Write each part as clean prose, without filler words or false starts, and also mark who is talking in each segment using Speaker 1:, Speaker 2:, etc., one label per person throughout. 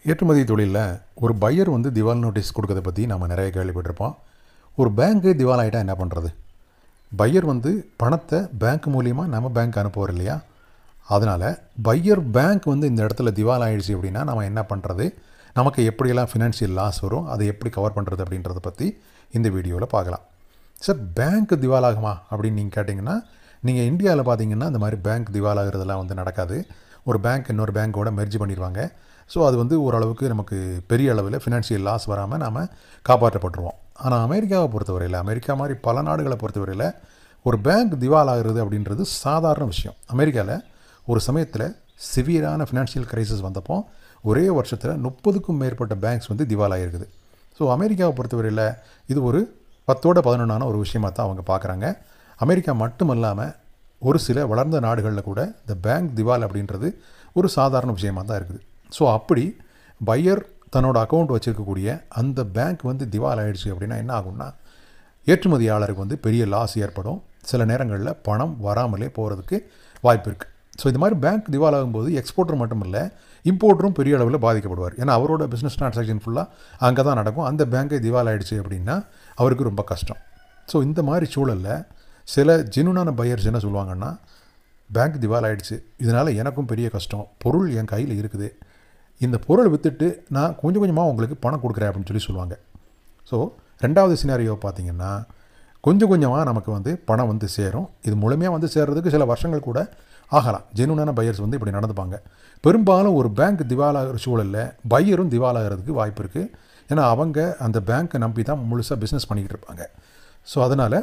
Speaker 1: ஏற்றுமதி தொழிலில் ஒரு பையர் வந்து திவால் நோட்டீஸ் கொடுக்கறத பற்றி நம்ம நிறைய கேள்விப்பட்டிருப்போம். ஒரு பேங்க்கு திவால் ஆகிட்டா என்ன பண்ணுறது? பையர் வந்து பணத்தை பேங்க் மூலியமாக நம்ம பேங்க் அனுப்புவார் இல்லையா? அதனால் பையர் பேங்க் வந்து இந்த இடத்துல திவால் ஆகிடுச்சு அப்படின்னா நம்ம என்ன பண்ணுறது, நமக்கு எப்படியெல்லாம் ஃபினான்ஷியல் லாஸ் வரும், அதை எப்படி கவர் பண்ணுறது அப்படின்றத பற்றி இந்த வீடியோவில் பார்க்கலாம். சார், பேங்க் திவால் ஆகுமா அப்படின்னு நீங்கள் கேட்டிங்கன்னா, நீங்கள் இந்தியாவில் பார்த்தீங்கன்னா இந்த மாதிரி பேங்க் திவால் ஆகிறதுலாம் வந்து நடக்காது. ஒரு பேங்க் இன்னொரு பேங்க்கோட மெர்ஜ் பண்ணிடுவாங்க. ஸோ அது வந்து ஓரளவுக்கு நமக்கு பெரிய அளவில் ஃபினான்ஷியல் லாஸ் வராமல் நாம் காப்பாற்றப்பட்டுருவோம். ஆனால் அமெரிக்காவை பொறுத்தவரையில், அமெரிக்கா மாதிரி பல நாடுகளை பொறுத்தவரையில் ஒரு பேங்க் திவால் ஆகிறது அப்படின்றது சாதாரண விஷயம். அமெரிக்காவில் ஒரு சமயத்தில் சிவியரான ஃபினான்ஷியல் கிரைசிஸ் வந்தப்போ ஒரே வருஷத்தில் 30க்கும் மேற்பட்ட பேங்க்ஸ் வந்து திவால் ஆகிருக்குது. ஸோ அமெரிக்காவை பொறுத்தவரையில் இது ஒரு 10ஓட 11ஆன ஒரு விஷயமாக தான் அவங்க பார்க்குறாங்க. அமெரிக்கா மட்டும் இல்லாமல் ஒரு சில வளர்ந்த நாடுகளில் கூட இந்த பேங்க் திவால் அப்படின்றது ஒரு சாதாரண விஷயமாக தான் இருக்குது. ஸோ அப்படி பையர் தன்னோட அக்கௌண்ட் வச்சுருக்கக்கூடிய அந்த பேங்க் வந்து திவால் ஆகிடுச்சு அப்படின்னா என்ன ஆகும்னா, ஏற்றுமதியாளருக்கு வந்து பெரிய லாஸ் ஏற்படும். சில நேரங்களில் பணம் வராமலே போகிறதுக்கு வாய்ப்பு இருக்குது. ஸோ இது மாதிரி பேங்க் திவால் ஆகும்போது எக்ஸ்போர்ட்டர் மட்டும் இல்லை, இம்போர்ட்டரும் பெரிய அளவில் பாதிக்கப்படுவார். ஏன்னா அவரோட பிஸ்னஸ் ட்ரான்சாக்ஷன் ஃபுல்லாக அங்கே தான் நடக்கும். அந்த பேங்க்கே திவால் ஆகிடுச்சு அப்படின்னா அவருக்கு ரொம்ப கஷ்டம். ஸோ இந்த மாதிரி சூழலில் சில ஜெனுனான பையர்ஸ் என்ன சொல்லுவாங்கன்னா, பேங்க் திவால் ஆகிடுச்சு, இதனால் எனக்கும் பெரிய கஷ்டம், பொருள் என் கையில் இருக்குது, இந்த பொருள் விற்றுட்டு நான் கொஞ்சம் கொஞ்சமாக உங்களுக்கு பணம் கொடுக்குறேன் அப்படின்னு சொல்லுவாங்க. ஸோ ரெண்டாவது சினாரியோ பார்த்திங்கன்னா, கொஞ்சம் கொஞ்சமாக நமக்கு வந்து பணம் வந்து சேரும். இது முழுமையாக வந்து சேர்றதுக்கு சில வருஷங்கள் கூட ஆகலாம். ஜெனுனான பையர்ஸ் வந்து இப்படி நடந்துப்பாங்க. பெரும்பாலும் ஒரு பேங்க் திவாலாகிற சூழலில் பையரும் திவாலாகிறதுக்கு வாய்ப்பு இருக்குது. ஏன்னா அவங்க அந்த பேங்க்கை நம்பி தான் முழுசாக பிஸ்னஸ் பண்ணிக்கிட்டு இருப்பாங்க. ஸோ அதனால்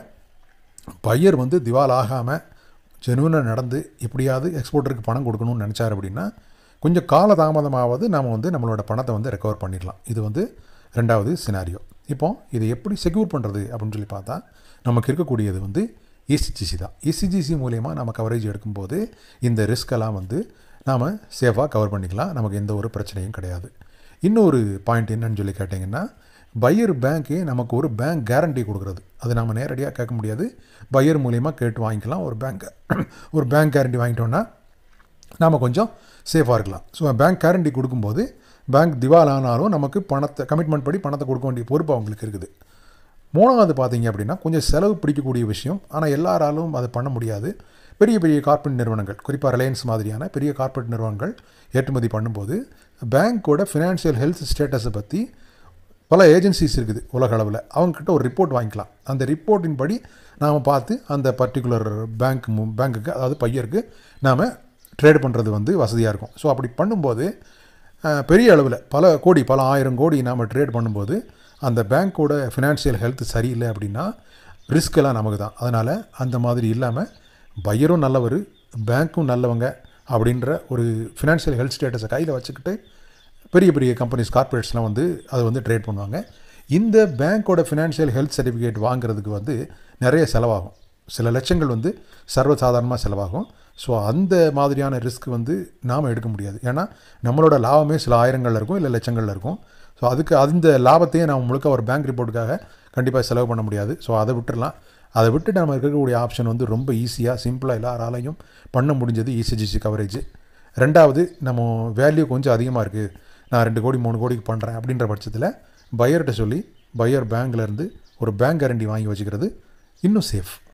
Speaker 1: பையர் வந்து திவால் ஆகாமல் ஜெனுவனாக நடந்து எப்படியாவது எக்ஸ்போர்ட்டருக்கு பணம் கொடுக்கணும்னு நினச்சார் அப்படின்னா கொஞ்சம் கால தாமதமாவது நாம் வந்து நம்மளோட பணத்தை வந்து ரெக்கவர் பண்ணிடலாம். இது வந்து ரெண்டாவது சினாரியோ. இப்போ இதை எப்படி செக்யூர் பண்ணுறது அப்படின்னு சொல்லி பார்த்தா, நமக்கு இருக்கக்கூடியது வந்து இசிஜிசி தான். இசிஜிசி மூலயமா நம்ம கவரேஜ் எடுக்கும்போது இந்த ரிஸ்கெல்லாம் வந்து நாம் சேஃபாக கவர் பண்ணிக்கலாம். நமக்கு எந்த ஒரு பிரச்சனையும் கிடையாது. இன்னொரு பாயிண்ட் என்னன்னு சொல்லி கேட்டிங்கன்னா, பையர் பேங்க்கு நமக்கு ஒரு பேங்க் கேரண்டி கொடுக்குறது. அது நம்ம நேரடியாக கேட்க முடியாது, பையர் மூலயமா கேட்டு வாங்கிக்கலாம். ஒரு பேங்க் கேரண்டி வாங்கிட்டோன்னா நாம் கொஞ்சம் சேஃபாக இருக்கலாம். ஸோ பேங்க் கேரண்டி கொடுக்கும்போது பேங்க் திவால் ஆனாலும் நமக்கு பணத்தை கமிட்மெண்ட் படி பணத்தை கொடுக்க வேண்டிய பொறுப்பு அவங்களுக்கு இருக்குது. மூணாவது பார்த்தீங்க அப்படின்னா, கொஞ்சம் செலவு பிடிக்கக்கூடிய விஷயம், ஆனால் எல்லாராலும் அதை பண்ண முடியாது. பெரிய பெரிய கார்ப்பரேட் நிறுவனங்கள், குறிப்பாக ரிலையன்ஸ் மாதிரியான பெரிய கார்ப்பரேட் நிறுவனங்கள் ஏற்றுமதி பண்ணும்போது பேங்க்கோட ஃபினான்ஷியல் ஹெல்த் ஸ்டேட்டஸை பற்றி பல ஏஜென்சிஸ் இருக்குது உலக அளவில். அவங்கக்கிட்ட ஒரு ரிப்போர்ட் வாங்கிக்கலாம். அந்த ரிப்போர்ட்டின் படி நாம் பார்த்து அந்த பர்டிகுலர் பேங்க்குக்கு, அதாவது பையருக்கு நாம் ட்ரேட் பண்ணுறது வந்து வசதியாக இருக்கும். ஸோ அப்படி பண்ணும்போது பெரிய அளவில் பல ஆயிரம் கோடி நாம் ட்ரேட் பண்ணும்போது அந்த பேங்க்கோட ஃபினான்ஷியல் ஹெல்த் சரியில்லை அப்படின்னா ரிஸ்க்கெல்லாம் நமக்கு தான். அதனால் அந்த மாதிரி இல்லாமல் பையரும் நல்லவர், பேங்க்கும் நல்லவங்க அப்படின்ற ஒரு ஃபினான்ஷியல் ஹெல்த் ஸ்டேட்டஸை கையில் வச்சுக்கிட்டு பெரிய பெரிய கம்பெனிஸ், கார்ப்பரேட்ஸ்லாம் வந்து அதை வந்து ட்ரேட் பண்ணுவாங்க. இந்த பேங்க்கோட ஃபினான்ஷியல் ஹெல்த் சர்டிஃபிகேட் வாங்குறதுக்கு வந்து நிறைய செலவாகும். சில லட்சங்கள் வந்து சர்வசாதாரணமாக செலவாகும். ஸோ அந்த மாதிரியான ரிஸ்க் வந்து நாம் எடுக்க முடியாது. ஏன்னா நம்மளோட லாபமே சில ஆயிரங்களில் இருக்கும், இல்லை லட்சங்களில் இருக்கும். ஸோ அதுக்கு அந்த லாபத்தையே நம்ம முழுக்க ஒரு பேங்க் ரிப்போர்ட்டுக்காக கண்டிப்பாக செலவு பண்ண முடியாது. ஸோ அதை விட்டுடலாம். அதை விட்டுட்டு நம்ம இருக்கக்கூடிய ஆப்ஷன் வந்து ரொம்ப ஈஸியாக, சிம்பிளாக எல்லாராலையும் பண்ண முடிஞ்சது இசிஜிசி கவரேஜ். ரெண்டாவது, நம்ம வேல்யூ கொஞ்சம் அதிகமாக இருக்குது, நான் 2 கோடி 3 கோடிக்கு பண்ணுறேன் அப்படின்ற பட்சத்தில் பையர்கிட்ட சொல்லி பையர் பேங்க்லேருந்து ஒரு பேங்க் கேரண்டி வாங்கி வச்சுக்கிறது இன்னும் சேஃப்.